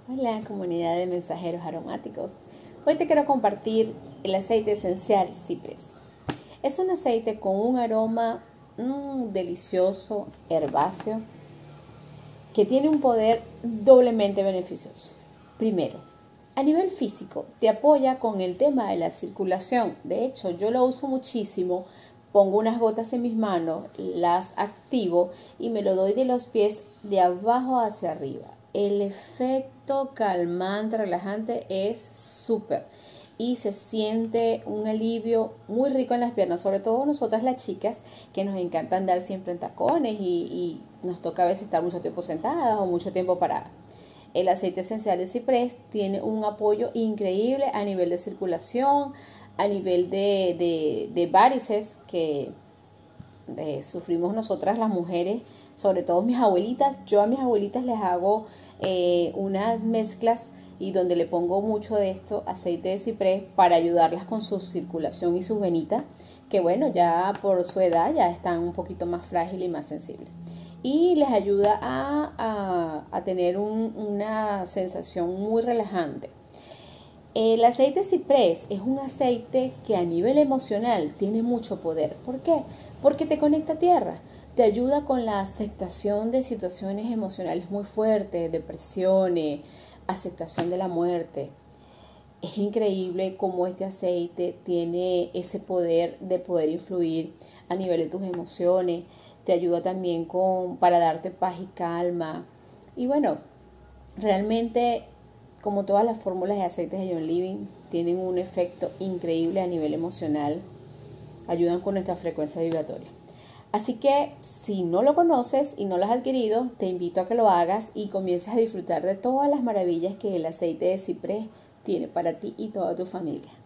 Hola, comunidad de mensajeros aromáticos. Hoy te quiero compartir el aceite esencial Ciprés. Es un aceite con un aroma delicioso, herbáceo, que tiene un poder doblemente beneficioso. Primero, a nivel físico, te apoya con el tema de la circulación. De hecho, yo lo uso muchísimo. Pongo unas gotas en mis manos, las activo y me lo doy de los pies de abajo hacia arriba. El efecto calmante, relajante es súper y se siente un alivio muy rico en las piernas, sobre todo nosotras las chicas que nos encanta andar siempre en tacones y nos toca a veces estar mucho tiempo sentadas o mucho tiempo paradas. El aceite esencial de ciprés tiene un apoyo increíble a nivel de circulación, a nivel de varices que sufrimos nosotras las mujeres, sobre todo mis abuelitas. Yo a mis abuelitas les hago unas mezclas y donde le pongo mucho de esto, aceite de ciprés, para ayudarlas con su circulación y sus venitas, que bueno, ya por su edad ya están un poquito más frágiles y más sensibles. Y les ayuda a tener una sensación muy relajante. El aceite de ciprés es un aceite que a nivel emocional tiene mucho poder. ¿Por qué? Porque te conecta a tierra, te ayuda con la aceptación de situaciones emocionales muy fuertes, depresiones, aceptación de la muerte. Es increíble cómo este aceite tiene ese poder de poder influir a nivel de tus emociones. Te ayuda también para darte paz y calma. Y bueno, realmente, como todas las fórmulas de aceites de John Living, tienen un efecto increíble a nivel emocional. Ayudan con nuestra frecuencia vibratoria. Así que si no lo conoces y no lo has adquirido, te invito a que lo hagas y comiences a disfrutar de todas las maravillas que el aceite de ciprés tiene para ti y toda tu familia.